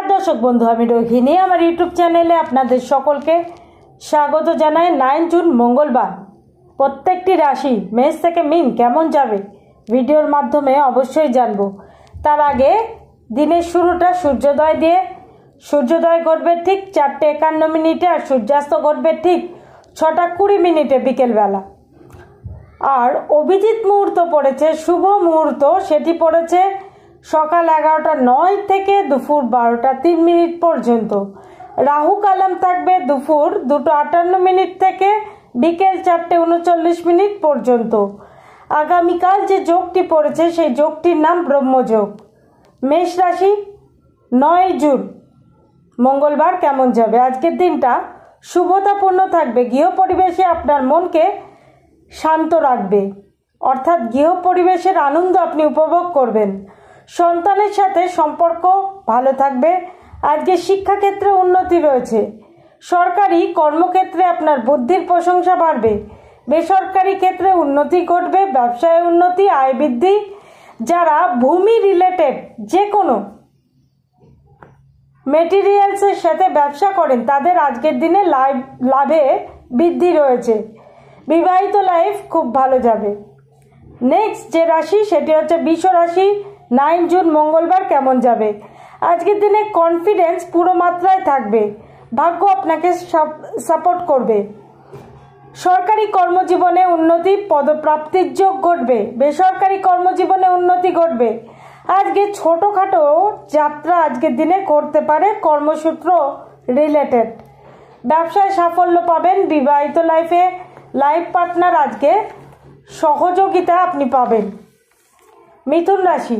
দর্শক বন্ধু, আমি রোহিণী আমার ইউটিউব চ্যানেলে আপনাদের সকলকে স্বাগত জানাই। 9 জুন মঙ্গলবার প্রত্যেকটি রাশি মেষ থেকে মিন কেমন যাবে ভিডিওর মাধ্যমে অবশ্যই জানবো। তার আগে দিনের শুরুটা সূর্যোদয় দিয়ে। সূর্যোদয় ঘটবে ঠিক 4:51 আর সূর্যাস্ত ঘটবে ঠিক 6:20 বিকেলবেলা। আর অভিজিৎ মুহূর্ত পড়েছে, শুভ মুহূর্ত, সেটি পড়েছে সকাল 11:09 থেকে দুপুর 12:03 পর্যন্ত। রাহু কালাম থাকবে দুপুর 2:58 থেকে বিকেল 4:39 পর্যন্ত। আগামীকাল যে যোগটি পড়েছে সেই যোগটির নাম ব্রহ্মযোগ। মেষ রাশি 9 জুন মঙ্গলবার কেমন যাবে? আজকের দিনটা শুভতাপূর্ণ থাকবে। গৃহ পরিবেশে আপনার মনকে শান্ত রাখবে, অর্থাৎ গৃহ পরিবেশের আনন্দ আপনি উপভোগ করবেন। সন্তানের সাথে সম্পর্ক ভালো থাকবে। আজকে শিক্ষাক্ষেত্রে উন্নতি রয়েছে। সরকারি কর্মক্ষেত্রে আপনার বুদ্ধির প্রশংসা বাড়বে। বেসরকারি ক্ষেত্রে উন্নতি ঘটবে, ব্যবসায় উন্নতি, আয় বৃদ্ধি। যারা ভূমি রিলেটেড যে কোনো মেটেরিয়ালসের সাথে ব্যবসা করেন তাদের আজকের দিনে লাভে বৃদ্ধি রয়েছে। বিবাহিত লাইফ খুব ভালো যাবে। নেক্সট যে রাশি সেটি হচ্ছে বৃষ রাশি। 9 জুন মঙ্গলবার কেমন যাবে? আজকের দিনে কনফিডেন্স পুরো মাত্রায় থাকবে। ভাগ্য আপনাকে সাপোর্ট করবে। সরকারি কর্মজীবনে উন্নতি, পদপ্রাপ্তির যোগ ঘটবে। বেসরকারি কর্মজীবনে উন্নতি ঘটবে। আজকে ছোটোখাটো যাত্রা আজকের দিনে করতে পারে কর্মসূত্র রিলেটেড। ব্যবসায় সাফল্য পাবেন। বিবাহিত লাইফ পার্টনার আজকে সহযোগিতা আপনি পাবেন। মিথুন রাশি,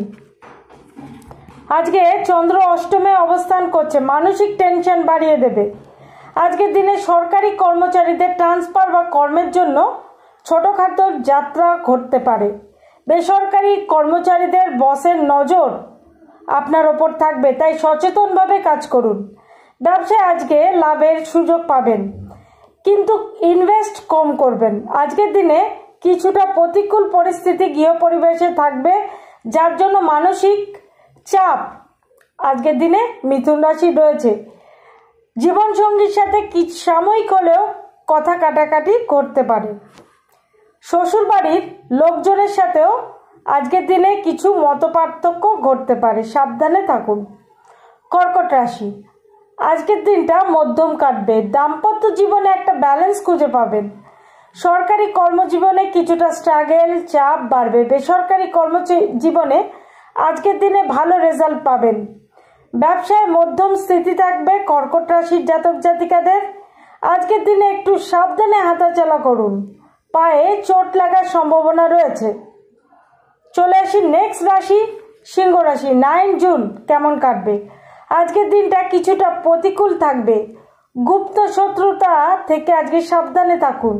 আজকে চন্দ্র অষ্টমে অবস্থান করছে, মানসিক টেনশন বাড়িয়ে দেবে। আজকের দিনে সরকারি কর্মচারীদের ট্রান্সফার বা কর্মের জন্য ছোটোখাটো যাত্রা ঘটতে পারে। বেসরকারি কর্মচারীদের বসের নজর আপনার ওপর থাকবে, তাই সচেতনভাবে কাজ করুন। ব্যবসায় আজকে লাভের সুযোগ পাবেন, কিন্তু ইনভেস্ট কম করবেন। আজকের দিনে কিছুটা প্রতিকূল পরিস্থিতি গৃহ পরিবেশে থাকবে, যার জন্য মানসিক চাপ আজকের দিনে মিথুন রাশি রয়েছে। জীবনসঙ্গীর সাথে সাময়িক হলেও কথা কাটাকাটি করতে পারে। শ্বশুরবাড়ির লোকজনের সাথেও আজকের দিনে কিছু মতপার্থক্য ঘটতে পারে, সাবধানে থাকুন। কর্কট রাশি, আজকের দিনটা মধ্যম কাটবে। দাম্পত্য জীবনে একটা ব্যালেন্স খুঁজে পাবেন। সরকারি কর্মজীবনে কিছুটা স্ট্রাগল, চাপ বাড়বে। বেসরকারি কর্মজীবনে আজকের দিনে ভালো রেজাল্ট পাবেন। ব্যবসায় মধ্যম স্থিতি থাকবে। কর্কট রাশির জাতক জাতিকাদের আজকের দিনে একটু সাবধানে হাঁটাচলা করুন, পায়ে চোট লাগার সম্ভাবনা রয়েছে। চলে আসি নেক্সট রাশি, সিংহ রাশি। 9 জুন কেমন কাটবে? আজকের দিনটা কিছুটা প্রতিকূল থাকবে। গুপ্ত শত্রুতা থেকে আজকে সাবধানে থাকুন।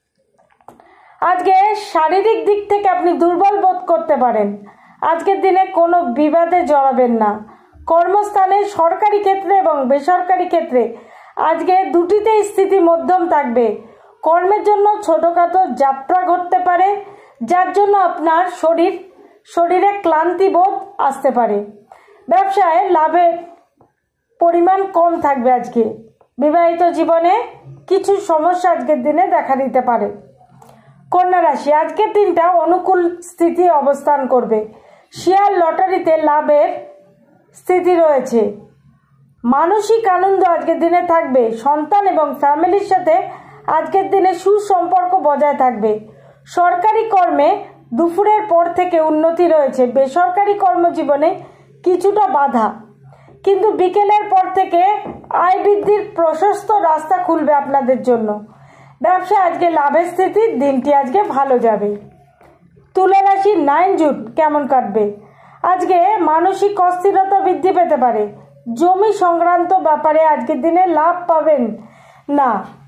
আজকে শারীরিক দিক থেকে আপনি দুর্বল বোধ করতে পারেন। আজকের দিনে কোনো বিবাদে জড়াবেন না। কর্মস্থানে সরকারি ক্ষেত্রে এবং বেসরকারি ক্ষেত্রে আজকে দুটিতেই স্থিতি মধ্যম থাকবে। কর্মের জন্য ছোটোখাটো যাত্রা ঘটতে পারে, যার জন্য আপনার শরীরে ক্লান্তি বোধ আসতে পারে। ব্যবসায় লাভের পরিমাণ কম থাকবে আজকে। বিবাহিত জীবনে কিছু সমস্যা আজকের দিনে দেখা দিতে পারে। কন্যা রাশি, আজকের দিনটা অনুকূল স্থিতি অবস্থান করবে। শেয়ার লটারিতে লাভের স্থিতি রয়েছে। মানসিক আনন্দ আজকের দিনে থাকবে। সন্তান এবং ফ্যামিলির সাথে আজকের দিনে সুসম্পর্ক বজায় থাকবে। সরকারি কর্মে দুপুরের পর থেকে উন্নতি রয়েছে। বেসরকারি কর্মজীবনে কিছুটা বাধা, কিন্তু বিকেলের পর থেকে আয় বৃদ্ধির প্রশস্ত রাস্তা খুলবে আপনাদের জন্য। ব্যবসা আজকে লাভের স্থিতি, দিনটি আজকে ভালো যাবে। তুলা রাশি 9 জুন কেমন কাটবে? আজকে মানসিক অস্থিরতা বৃদ্ধি পেতে পারে। জমি সংক্রান্ত ব্যাপারে আজকের দিনে লাভ পাবেন না।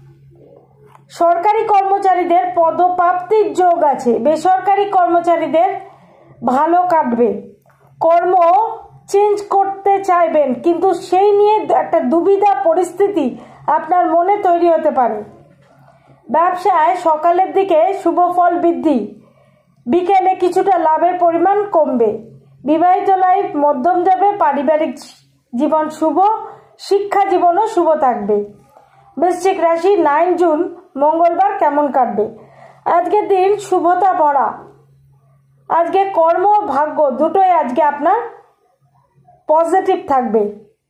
সরকারি কর্মচারীদের পদপ্রাপ্তির যোগ আছে। বেসরকারি কর্মচারীদের ভালো কাটবে। কর্ম চেঞ্জ করতে চাইবেন, কিন্তু সেই নিয়ে একটা দুবিধা পরিস্থিতি আপনার মনে তৈরি হতে পারে। ব্যবসায় সকালের দিকে শুভ ফল বৃদ্ধি, বিকেলে কিছুটা লাভের পরিমাণ কমবে। বিবাহিত লাইফ মধ্যম যাবে। পারিবারিক জীবন শুভ, শিক্ষা জীবনও শুভ থাকবে। বৃশ্চিক রাশি 9 জুন মঙ্গলবার কেমন কাটবে? আজকের দিন শুভতা ভরা। আজকে কর্ম ভাগ্য দুটোই আজকে আপনার পজিটিভ থাকবে।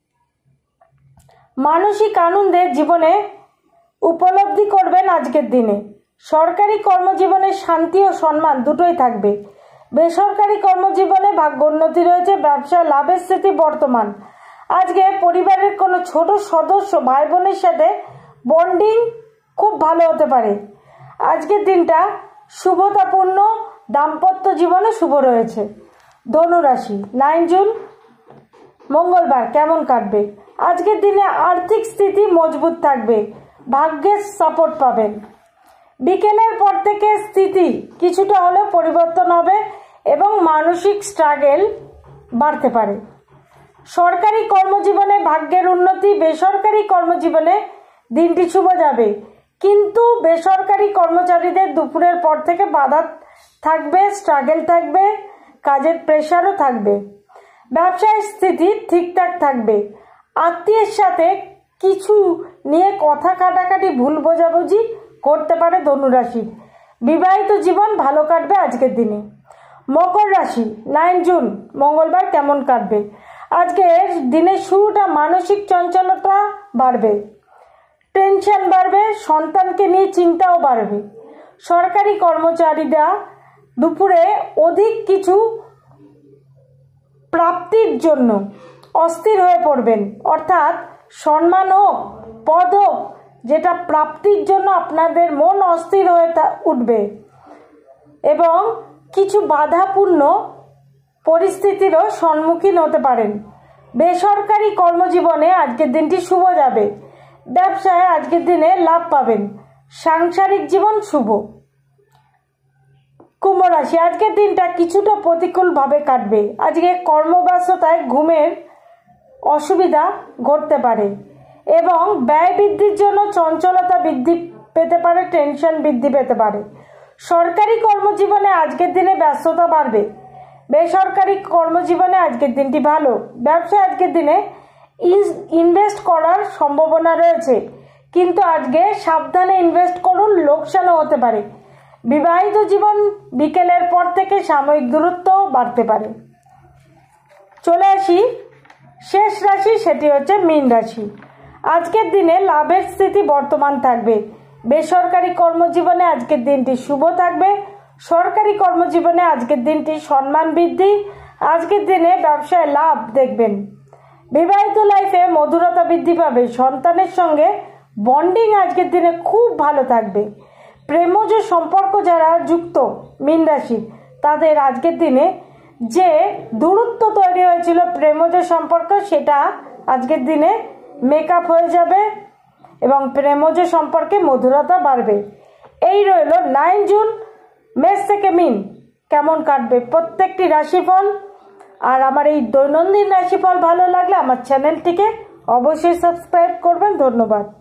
মানসিক আনন্দে জীবনে উপলব্ধি করবেন আজকের দিনে। সরকারি কর্মজীবনে শান্তি ও সম্মান দুটোই থাকবে। বেসরকারি কর্মজীবনে ভাগ্যোন্নতি রয়েছে। ব্যবসা লাভের স্থিতি বর্তমান। আজকে পরিবারের কোনো ছোট সদস্য ভাই বোনের সাথে বন্ডিং খুব ভালো হতে পারে। আজকের দিনটা শুভতাপূর্ণ, দাম্পত্য জীবনে শুভ রয়েছে। ধনুরাশি 9 জুন মঙ্গলবার কেমন কাটবে? আজকের দিনে আর্থিক স্থিতি মজবুত থাকবে, ভাগ্যের সাপোর্ট পাবেন। বিকেলের পর থেকে স্থিতি কিছুটা হলেও পরিবর্তন হবে এবং মানসিক স্ট্রাগল বাড়তে পারে। সরকারি কর্মজীবনে ভাগ্যের উন্নতি। বেসরকারি কর্মজীবনে দিনটি শুভ যাবে, কিন্তু বেসরকারি কর্মচারীদের দুপুরের পর থেকে বাধা থাকবে, স্ট্রাগল থাকবে, কাজের প্রেশারও থাকবে। ব্যবসায় স্থিতি ঠিকঠাক থাকবে। আত্মীয়ের সাথে কিছু নিয়ে কথা কাটাকাটি, ভুল বোঝাবুঝি করতে পারে ধনুরাশি। বিবাহিত জীবন ভালো কাটবে আজকের দিনে। মকর রাশি 9 জুন মঙ্গলবার কেমন কাটবে? আজকের দিনের শুরুটা মানসিক চঞ্চলতা বাড়বে, টেনশন বাড়বে, সন্তানকে নিয়ে চিন্তাও বাড়বে। সরকারি কর্মচারীরা দুপুরে অধিক কিছু প্রাপ্তির জন্য অস্থির হয়ে পড়বেন, অর্থাৎ সম্মান হোক, পদ হোক, যেটা প্রাপ্তির জন্য আপনাদের মন অস্থির হয়ে উঠবে এবং কিছু বাধাপূর্ণ পরিস্থিতিরও সম্মুখীন হতে পারেন। বেসরকারি কর্মজীবনে আজকের দিনটি শুভ যাবে। ব্যবসায় আজকের দিনে লাভ পাবেন। সাংসারিক জীবন শুভ। কুম্ভ রাশি আজকের দিনটা কিছুটা প্রতিকূলভাবে কাটবে। আজকে কর্মব্যস্ততায় ঘুমের অসুবিধা ঘটতে পারে এবং ব্যয় বৃদ্ধির জন্য চঞ্চলতা বৃদ্ধি পেতে পারে, টেনশন বৃদ্ধি পেতে পারে। সরকারি কর্মজীবনে আজকের দিনে ব্যস্ততা বাড়বে। বেসরকারি কর্মজীবনে আজকের দিনটি ভালো। ব্যবসায় আজকের দিনে ইনভেস্ট করার সম্ভাবনা রয়েছে, কিন্তু আজকে সাবধানে ইনভেস্ট করুন, লোকসানও হতে পারে। বিবাহিত জীবন বিকেলের পর থেকে সাময়িক দূরত্ব বাড়তে পারে। চলে আসি শেষ রাশি, সেটি হচ্ছে মীন রাশি। আজকের দিনে লাভের স্থিতি বর্তমান থাকবে। বেসরকারি কর্মজীবনে আজকের দিনটি শুভ থাকবে। সরকারি কর্মজীবনে আজকের দিনটি সম্মান বৃদ্ধি। আজকের দিনে ব্যবসায় লাভ দেখবেন। বিবাহিত লাইফে মধুরতা বৃদ্ধি পাবে। সন্তানের সঙ্গে বন্ডিং আজকের দিনে খুব ভালো থাকবে। প্রেমজ সম্পর্ক যারা যুক্ত মীন রাশি, তাদের আজকের দিনে যে দূরত্ব তৈরি হয়েছিল প্রেমজ সম্পর্ক, সেটা আজকের দিনে মেকআপ হয়ে যাবে এবং প্রেমজ সম্পর্কে মধুরতা বাড়বে। এই রইল 9 জুন মেষ থেকে মীন কেমন কাটবে প্রত্যেকটি রাশিফল। আর আমার এই দৈনন্দিন রাশিফল ভালো লাগলে আমার চ্যানেলটিকে অবশ্যই সাবস্ক্রাইব করবেন। ধন্যবাদ।